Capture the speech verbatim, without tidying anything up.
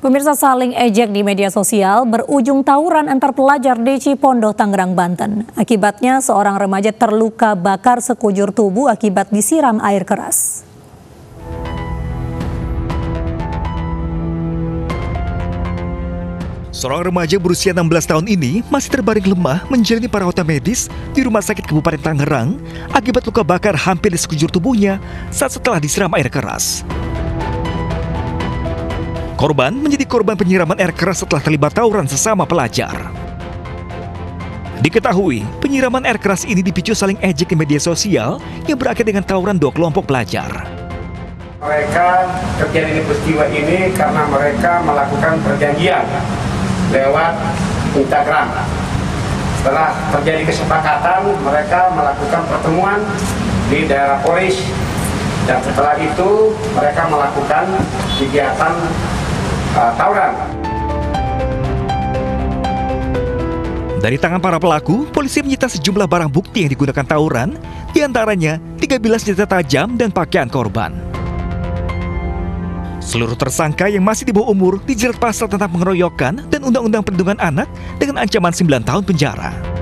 Pemirsa, saling ejek di media sosial berujung tawuran antar pelajar di Cipondoh, Tangerang, Banten. Akibatnya seorang remaja terluka bakar sekujur tubuh akibat disiram air keras. Seorang remaja berusia enam belas tahun ini masih terbaring lemah menjalani perawatan medis di Rumah Sakit Kabupaten Tangerang akibat luka bakar hampir di sekujur tubuhnya saat setelah disiram air keras. Korban menjadi korban penyiraman air keras setelah terlibat tawuran sesama pelajar. Diketahui, penyiraman air keras ini dipicu saling ejek di media sosial yang berakhir dengan tawuran dua kelompok pelajar. Mereka terjadi peristiwa ini karena mereka melakukan perjanjian lewat Instagram. Setelah terjadi kesepakatan, mereka melakukan pertemuan di daerah Polis, dan setelah itu mereka melakukan kegiatan uh, tawuran. Dari tangan para pelaku, polisi menyita sejumlah barang bukti yang digunakan tawuran, diantaranya tiga bilah senjata tajam dan pakaian korban. Seluruh tersangka yang masih di bawah umur dijerat pasal tentang pengeroyokan dan Undang-Undang Perlindungan Anak dengan ancaman sembilan tahun penjara.